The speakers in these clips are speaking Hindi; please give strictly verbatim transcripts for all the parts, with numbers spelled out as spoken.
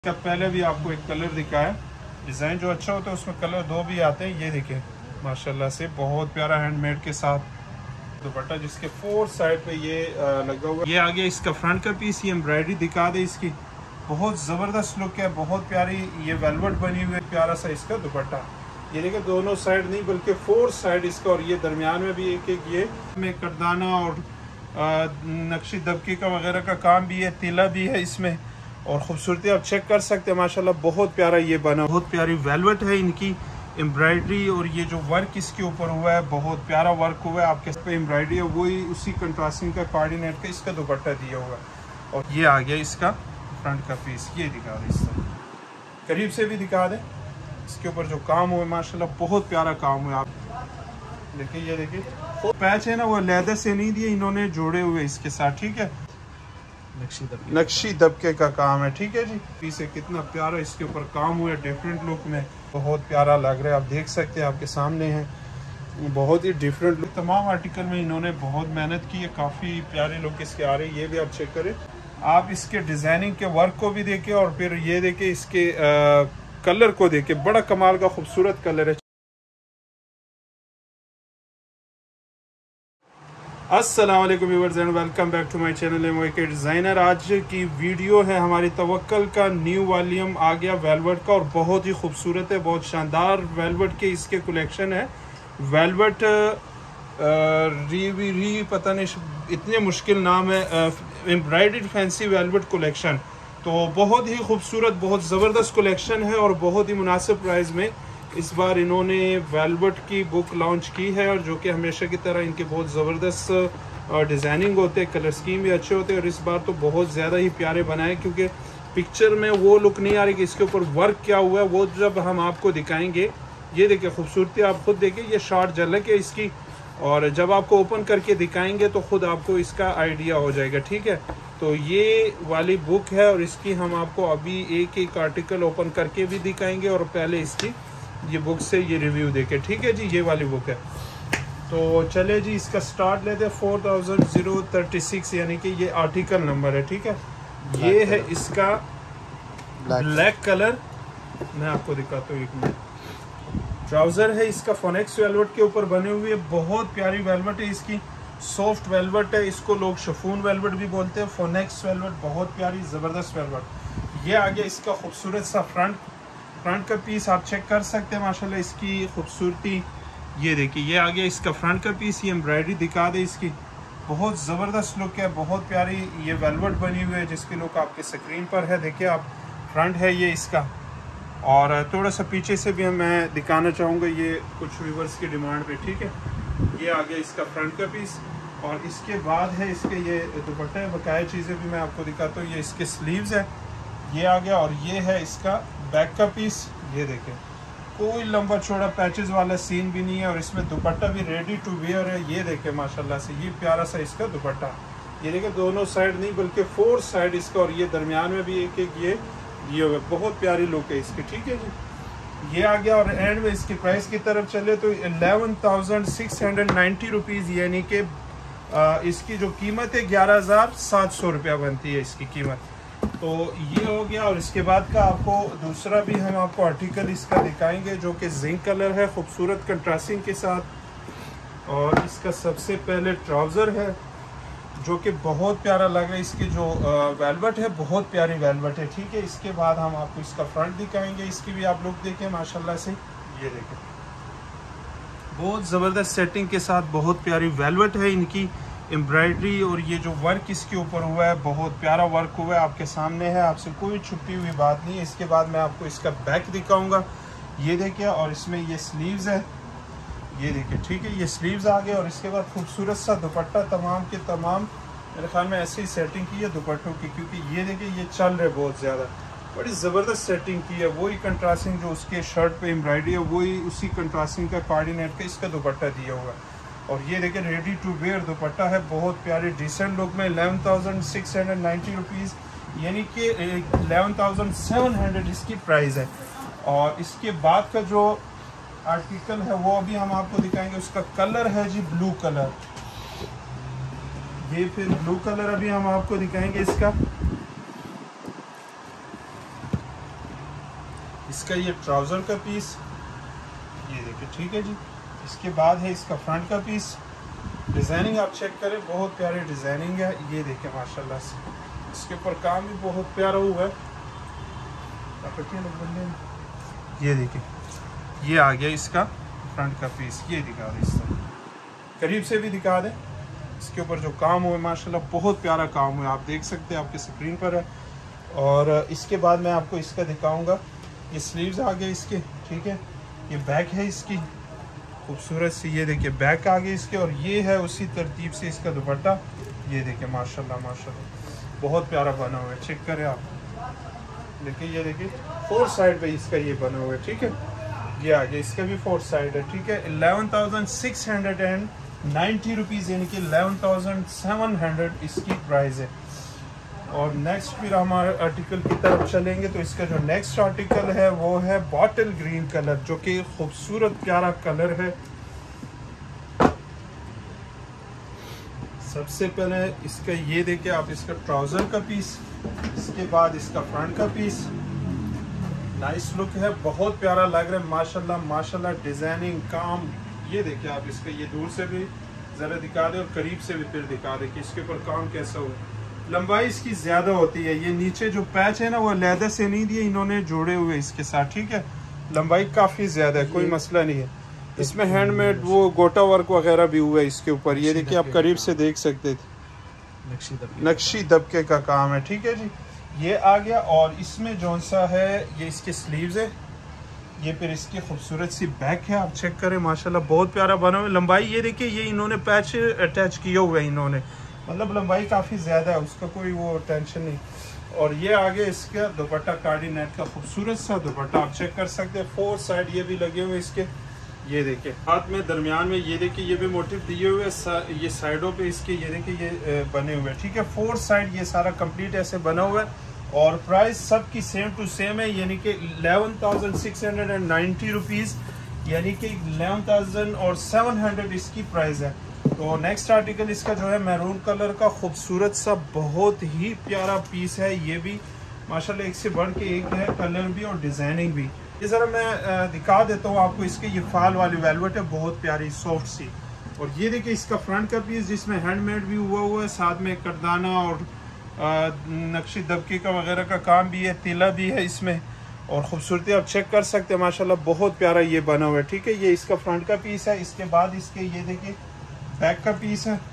इसका पहले भी आपको एक कलर दिखाया, डिज़ाइन जो अच्छा होता है उसमें कलर दो भी आते हैं। ये देखिए माशाल्लाह से बहुत प्यारा हैंडमेड के साथ दुपट्टा जिसके फोर साइड पे ये लगा हुआ। ये आ गया इसका फ्रंट का पीस, ये एम्ब्रॉयडरी दिखा दे इसकी, बहुत ज़बरदस्त लुक है, बहुत प्यारी ये वेलवेट बनी हुई है, प्यारा सा इसका दुपट्टा। ये देखिए दोनों साइड नहीं बल्कि फोर साइड इसका, और ये दरमियान में भी एक एक ये में करदाना और नक्शी दबके का वगैरह का काम भी है, तिला भी है इसमें, और खूबसूरती आप चेक कर सकते हैं माशाल्लाह बहुत प्यारा ये बना, बहुत प्यारी वेलवेट है इनकी एम्ब्रॉयडरी, और ये जो वर्क इसके ऊपर हुआ है बहुत प्यारा वर्क हुआ है। आपके पे एम्ब्रॉयडरी है वही उसी कंट्रास्टिंग का कोऑर्डिनेट का इसका दुपट्टा दिया हुआ है। और ये आ गया इसका फ्रंट का पीस, ये दिखा दे इस तरह करीब से भी दिखा दे, इसके ऊपर जो काम हुआ है माशाल्लाह बहुत प्यारा काम हुआ। आप देखिए ये देखिए पैच है ना वो लेदर से नहीं दिए इन्होंने, जोड़े हुए इसके साथ, ठीक है, नक्शी दबके नक्शी दबके का काम है, ठीक है जी। पीछे कितना प्यारा इसके ऊपर काम हुआ है, डिफरेंट लुक में बहुत प्यारा लग रहा है। आप देख सकते हैं आपके सामने है, बहुत ही डिफरेंट लुक। तमाम आर्टिकल में इन्होंने बहुत मेहनत की है, काफ़ी प्यारे लुक इसके आ रहे हैं। ये भी आप चेक करें, आप इसके डिज़ाइनिंग के वर्क को भी देखें और फिर ये देखें इसके आ, कलर को देखें, बड़ा कमाल का खूबसूरत कलर है। अस्सलाम वालेकुम viewers and welcome back to my channel M Y K designer. आज की वीडियो है हमारी तवक्कल का न्यू वॉल्यूम आ गया वेलवेट का, और बहुत ही खूबसूरत है, बहुत शानदार वेलवेट के इसके कलेक्शन है। वेलवेट री री पता नहीं इतने मुश्किल नाम है, एम्ब्रॉयडर्ड फैंसी वेलवेट कलेक्शन, तो बहुत ही खूबसूरत बहुत ज़बरदस्त कलेक्शन है और बहुत ही मुनासिब प्राइस में इस बार इन्होंने वेलवेट की बुक लॉन्च की है। और जो कि हमेशा की तरह इनके बहुत ज़बरदस्त डिज़ाइनिंग होते हैं, कलर स्कीम भी अच्छे होते हैं, और इस बार तो बहुत ज़्यादा ही प्यारे बनाए, क्योंकि पिक्चर में वो लुक नहीं आ रही कि इसके ऊपर वर्क क्या हुआ है, वो जब हम आपको दिखाएंगे। ये देखिए खूबसूरती आप खुद देखिए, ये शॉर्ट झलक है इसकी, और जब आपको ओपन करके दिखाएंगे तो खुद आपको इसका आइडिया हो जाएगा, ठीक है। तो ये वाली बुक है और इसकी हम आपको अभी एक एक आर्टिकल ओपन करके भी दिखाएंगे, और पहले इसकी ये बुक से ये रिव्यू देके, ठीक है जी। ये वाली बुक है, तो चले जी इसका स्टार्ट लेते हैं। Four thousand zero thirty six यानी कि ये आर्टिकल नंबर है, ठीक है। ये है इसका ब्लैक कलर, मैं आपको दिखाता हूँ एक मिनट। ट्राउजर है इसका फोनेक्स वेलवेट के ऊपर बने हुए, बहुत प्यारी वेलवेट है इसकी, सॉफ्ट वेलवेट है, इसको लोग शफून वेलवेट भी बोलते हैं। फोनेक्स वेलवेट बहुत प्यारी ज़बरदस्त वेलवेट। ये आ गया इसका खूबसूरत सा फ्रंट फ्रंट का पीस, आप चेक कर सकते हैं माशाल्लाह इसकी खूबसूरती। ये देखिए ये आ गया इसका फ्रंट का पीस, ये एम्ब्रॉयडरी दिखा दे इसकी, बहुत ज़बरदस्त लुक है, बहुत प्यारी ये वेलवेट बनी हुई है जिसकी लुक आपके स्क्रीन पर है। देखिए आप, फ्रंट है ये इसका, और थोड़ा सा पीछे से भी मैं दिखाना चाहूँगा ये कुछ व्यूवर्स की डिमांड पे, ठीक है। ये आ गया इसका फ्रंट का पीस, और इसके बाद है इसके ये दुपट्टा है, बकाया चीज़ें भी मैं आपको दिखाता हूँ। ये इसके स्लीव्स है, ये आ गया, और ये है इसका बैक का पीस। ये देखें कोई लंबा चौड़ा पैचेस वाला सीन भी नहीं है, और इसमें दुपट्टा भी रेडी टू वेयर है। ये देखें माशाल्लाह से ये प्यारा सा इसका दुपट्टा, ये देखें दोनों साइड नहीं बल्कि फोर साइड इसका, और ये दरमियान में भी एक एक ये दिए हुए, बहुत प्यारी लुक है इसकी, ठीक है जी। ये आ गया, और एंड में इसकी प्राइस की तरफ चले तो eleven thousand six hundred ninety rupees यानी कि इसकी जो कीमत है ग्यारह हज़ार सात सौ रुपया बनती है इसकी कीमत। तो ये हो गया, और इसके बाद का आपको दूसरा भी हम आपको आर्टिकल इसका दिखाएंगे जो कि जिंक कलर है, खूबसूरत कंट्रास्टिंग के साथ। और इसका सबसे पहले ट्राउज़र है जो कि बहुत प्यारा लग रहा है, इसकी जो वेलवेट है बहुत प्यारी वेलवेट है, ठीक है। इसके बाद हम आपको इसका फ्रंट दिखाएंगे, इसकी भी आप लुक देखें माशाल्लाह से। ये देखें बहुत ज़बरदस्त सेटिंग के साथ बहुत प्यारी वेलवेट है इनकी एम्ब्रॉयडरी, और ये जो वर्क इसके ऊपर हुआ है बहुत प्यारा वर्क हुआ है, आपके सामने है, आपसे कोई छुपी हुई बात नहीं है। इसके बाद मैं आपको इसका बैक दिखाऊंगा, ये देखिए, और इसमें ये स्लीव्स है, ये देखिए, ठीक है, ये स्लीव्स आ गए। और इसके बाद खूबसूरत सा दुपट्टा, तमाम के तमाम मेरे ख्याल में ऐसी सेटिंग की है दुपट्टों की, क्योंकि ये देखिए ये चल रहे बहुत ज़्यादा, बड़ी ज़बरदस्त सेटिंग की है। वही कंट्रास्टिंग जो उसके शर्ट पे एम्ब्रॉयडरी है वही उसी कंट्रास्टिंग का कोऑर्डिनेट का इसका दुपट्टा दिया हुआ है। और ये देखिए रेडी टू वेयर दुपट्टा है, बहुत प्यारे डिसेंट लुक में। Eleven thousand six hundred ninety rupees यानी कि एलेवन थाउजेंड सेवन हंड्रेड इसकी प्राइस है। और इसके बाद का जो आर्टिकल है वो अभी हम आपको दिखाएंगे, उसका कलर है जी ब्लू कलर। ये फिर ब्लू कलर अभी हम आपको दिखाएंगे इसका। इसका ये ट्राउज़र का पीस, ये देखिए, ठीक है जी। इसके बाद है इसका फ्रंट का पीस। डिज़ाइनिंग आप चेक करें, बहुत प्यारी डिज़ाइनिंग है, ये देखिए माशाल्लाह से। इसके ऊपर काम भी बहुत प्यारा हुआ है। ये देखिए, ये आ गया इसका फ्रंट का पीस, ये दिखा दें, इस तरह करीब से भी दिखा दें। इसके ऊपर जो काम हुआ है माशाल्लाह बहुत प्यारा काम हुआ है, आप देख सकते हैं, आपके स्क्रीन पर है। और इसके बाद मैं आपको इसका दिखाऊंगा, ये स्लीव्स आ गए इसके, ठीक है। ये बैक है इसकी खूबसूरत सी, ये देखिए बैक आ गई इसके। और ये है उसी तरतीब से इसका दुपट्टा, ये देखिए माशाल्लाह माशाल्लाह बहुत प्यारा बना हुआ है, चेक करें आप। देखिए ये देखिए फोर साइड पे इसका ये बना हुआ है, ठीक है। ये आ गया, इसका भी फोर साइड है, ठीक है। Eleven thousand six hundred and ninety rupees यानी कि इलेवन थाउजेंड सेवन हंड्रेड इसकी प्राइस है। और नेक्स्ट फिर हमारे आर्टिकल की तरफ चलेंगे, तो इसका जो नेक्स्ट आर्टिकल है वो है बॉटल ग्रीन कलर, जो कि खूबसूरत प्यारा कलर है। सबसे पहले इसका ये देखिए आप, इसका ट्राउज़र का पीस, इसके बाद इसका फ्रंट का पीस, नाइस लुक है, बहुत प्यारा लग रहा है माशाल्लाह माशाल्लाह। डिज़ाइनिंग काम ये देखिए आप, इसका ये दूर से भी ज़रा दिखा दे और करीब से भी फिर दिखा दे कि इसके ऊपर काम कैसा हुआ। लंबाई इसकी ज़्यादा होती है, ये नीचे जो पैच है ना वो लेदर से नहीं दिए इन्होंने, जोड़े हुए इसके साथ, ठीक है। लंबाई काफ़ी ज़्यादा है, कोई मसला नहीं है। इसमें हैंडमेड वो गोटा वर्क वगैरह भी हुआ है इसके ऊपर, ये देखिए आप करीब से देख सकते थे, नक्शी दबके का काम है, ठीक है जी। ये आ गया। और इसमें जौन सा है ये इसके स्लीव्स है, ये फिर इसकी खूबसूरत सी बैक है, आप चेक करें माशाल्लाह बहुत प्यारा बना हुआ है। लंबाई ये देखिए, ये इन्होंने पैच अटैच किए हुए हैं इन्होंने, मतलब लंबाई काफ़ी ज़्यादा है, उसका कोई वो टेंशन नहीं। और ये आगे इसका दुपट्टा कार्डी नेट का खूबसूरत सा दुपट्टा, आप चेक कर सकते हैं। फोर साइड ये भी लगे हुए इसके, ये देखिए हाथ में दरमियान में ये देखिए ये भी मोटिव दिए हुए, ये साइडों पे इसके ये देखिए ये बने हुए, ठीक है। फोर साइड ये सारा कंप्लीट ऐसे बना हुआ है। और प्राइस सबकी सेम टू सेम है, यानी कि eleven thousand six hundred and ninety rupees, यानी कि इलेवन थाउजेंड और सेवन हंड्रेड इसकी प्राइस है। तो नेक्स्ट आर्टिकल इसका जो है मैरून कलर का खूबसूरत सा बहुत ही प्यारा पीस है, ये भी माशाल्लाह एक से बढ़ के एक है, कलर भी और डिज़ाइनिंग भी। ये ज़रा मैं दिखा देता हूँ आपको, इसके ये फाल वाली वेलवेट है बहुत प्यारी सॉफ्ट सी। और ये देखिए इसका फ्रंट का पीस जिसमें हैंडमेड भी हुआ हुआ है, साथ में करदाना और नक्शी दबके का वगैरह का काम भी है, तिला भी है इसमें। और खूबसूरती आप चेक कर सकते हैं माशाल्लाह बहुत प्यारा ये बना हुआ है, ठीक है। ये इसका फ्रंट का पीस है। इसके बाद इसके ये देखिए बैक का पीस है।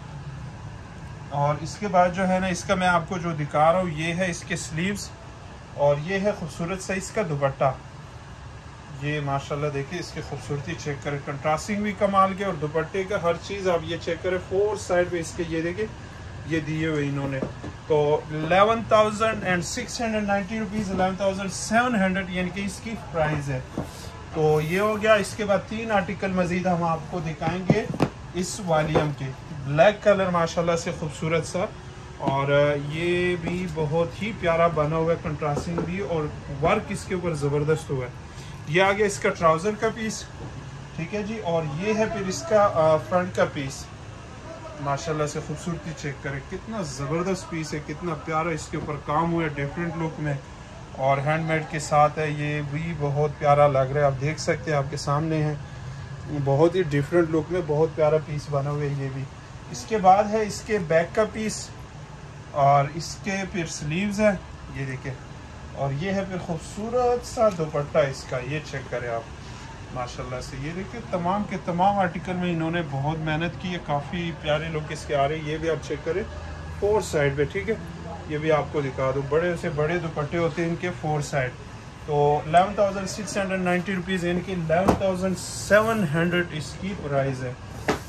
और इसके बाद जो है ना इसका मैं आपको जो दिखा रहा हूँ ये है इसके स्लीव्स, और ये है खूबसूरत सा इसका दुपट्टा। ये माशाल्लाह देखिए इसकी खूबसूरती चेक करें, कंट्रास्टिंग भी कमाल के और दुपट्टे का हर चीज़ आप ये चेक करें। फोर साइड पे इसके ये देखिए ये दिए हुए इन्होंने। तो eleven thousand and six hundred ninety rupees, eleven thousand seven hundred यानी कि इसकी प्राइस है। तो ये हो गया। इसके बाद तीन आर्टिकल मज़ीद हम आपको दिखाएंगे इस वॉल्यूम के। ब्लैक कलर माशाल्लाह से खूबसूरत सा, और ये भी बहुत ही प्यारा बना हुआ है, कंट्रास्टिंग भी और वर्क इसके ऊपर ज़बरदस्त हुआ है। ये आ गया इसका ट्राउज़र का पीस, ठीक है जी। और ये है फिर इसका फ्रंट का पीस, माशाल्लाह से खूबसूरती चेक करें, कितना ज़बरदस्त पीस है, कितना प्यारा इसके ऊपर काम हुआ है डिफरेंट लुक में, और हैंडमेड के साथ है, ये भी बहुत प्यारा लग रहा है। आप देख सकते हैं आपके सामने है, बहुत ही डिफरेंट लुक में बहुत प्यारा पीस बना हुआ है ये भी। इसके बाद है इसके बैक का पीस, और इसके फिर स्लीव्स है, ये देखिए। और ये है फिर खूबसूरत सा दुपट्टा इसका, ये चेक करें आप माशाल्लाह से। ये देखिए तमाम के तमाम आर्टिकल में इन्होंने बहुत मेहनत की है, काफ़ी प्यारे लुक इसके आ रहे हैं। ये भी आप चेक करें फोर साइड पे, ठीक है। ये भी आपको दिखा दूँ, बड़े से बड़े दुपट्टे होते हैं इनके फोर साइड। तो eleven thousand six hundred ninety rupees यानी कि इलेवन थाउजेंड सेवन हंड्रेड इसकी प्राइस है।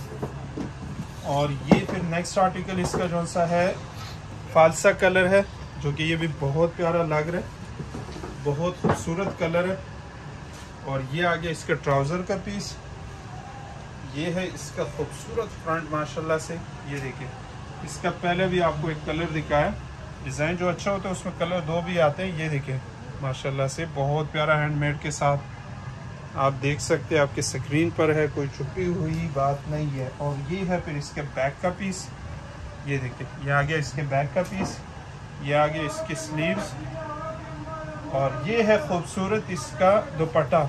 और ये फिर नेक्स्ट आर्टिकल इसका जो सा है फालसा कलर है, जो कि ये भी बहुत प्यारा लग रहा है, बहुत खूबसूरत कलर है। और ये आ गया इसका ट्राउज़र का पीस, ये है इसका खूबसूरत फ्रंट माशाल्लाह से। ये देखिए इसका पहले भी आपको एक कलर दिखाया, डिज़ाइन जो अच्छा होता है उसमें कलर दो भी आते हैं। ये देखिए माशाल्लाह से बहुत प्यारा हैंडमेड के साथ, आप देख सकते हैं आपके स्क्रीन पर है, कोई छुपी हुई बात नहीं है। और ये है फिर इसके बैक का पीस, ये देखिए ये आ गया इसके बैक का पीस, ये आ गया इसके स्लीव्स, और ये है खूबसूरत इसका दुपट्टा,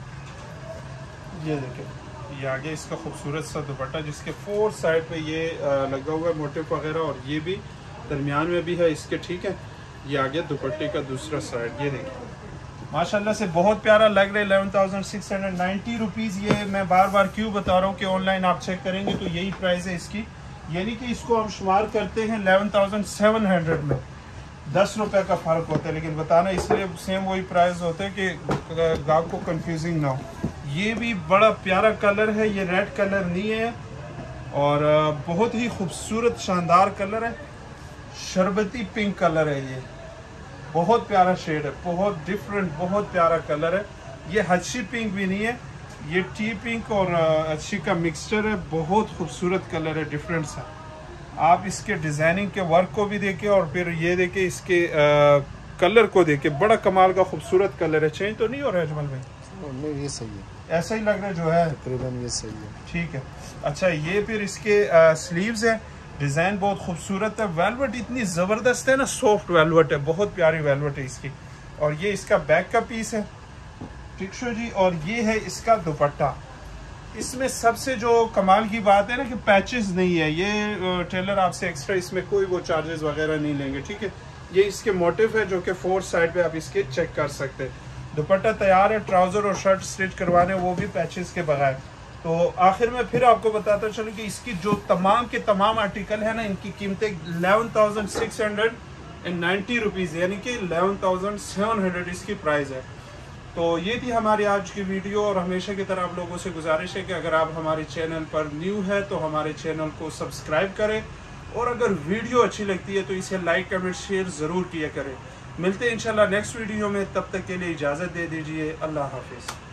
ये देखिए ये आगे इसका खूबसूरत सा दुपट्टा जिसके फोर साइड पे ये लगा हुआ है मोटिव वगैरह, और ये भी दरमियान में भी है इसके, ठीक है। ये आगे दुपट्टे का दूसरा साइड, ये देखिए माशाल्लाह से बहुत प्यारा लग रहा है। Eleven thousand six hundred ninety rupees. ये मैं बार बार क्यों बता रहा हूँ कि ऑनलाइन आप चेक करेंगे तो यही प्राइस है इसकी, यानी कि इसको हम शुमार करते हैं इलेवन थाउजेंड सेवन हंड्रेड में, दस रुपए का फ़र्क होता है, लेकिन बताना इसलिए सेम वही प्राइस होता है कि गाहक को कंफ्यूजिंग ना हो। ये भी बड़ा प्यारा कलर है, ये रेड कलर नहीं है और बहुत ही खूबसूरत शानदार कलर है, शरबती पिंक कलर है, ये बहुत प्यारा शेड है, बहुत डिफरेंट, बहुत प्यारा कलर है। ये हच्छी पिंक भी नहीं है, ये टी पिंक और अच्छी का मिक्सचर है, बहुत खूबसूरत कलर है, डिफरेंट सा। आप इसके डिजाइनिंग के वर्क को भी देखें और फिर ये देखें इसके आ, कलर को देखें, बड़ा कमाल का खूबसूरत कलर है। चेंज तो नहीं हो रहा है अजमल भाई? नहीं, ये सही है, ऐसा ही लग रहा है जो है, तकरीबन ये सही है, ठीक है। अच्छा, ये फिर इसके स्लीव्स है, डिजाइन बहुत खूबसूरत है, वेलवेट इतनी जबरदस्त है ना, सॉफ्ट वेलवेट है, बहुत प्यारी वेलवेट है इसकी। और ये इसका बैक का पीस है, ठीक शो जी। और ये है इसका दुपट्टा। इसमें सबसे जो कमाल की बात है ना कि पैचेस नहीं है, ये टेलर आपसे एक्स्ट्रा इसमें कोई वो चार्जेस वगैरह नहीं लेंगे, ठीक है। ये इसके मोटिव है जो कि फोर साइड पे आप इसके चेक कर सकते हैं। दुपट्टा तैयार है, ट्राउजर और शर्ट स्टिच करवाने, वो भी पैचेस के बगैर। तो आखिर में फिर आपको बताता चलूं कि इसकी जो तमाम के तमाम आर्टिकल है ना, इनकी कीमतें eleven thousand six hundred and ninety rupees, यानी कि इलेवन थाउजेंड सेवन हंड्रेड इसकी प्राइस है। तो ये थी हमारी आज की वीडियो, और हमेशा की तरह आप लोगों से गुजारिश है कि अगर आप हमारे चैनल पर न्यू है तो हमारे चैनल को सब्सक्राइब करें, और अगर वीडियो अच्छी लगती है तो इसे लाइक कमेंट शेयर ज़रूर किया करें। मिलते हैं इंशाल्लाह नेक्स्ट वीडियो में, तब तक के लिए इजाज़त दे दीजिए। अल्लाह हाफिज़।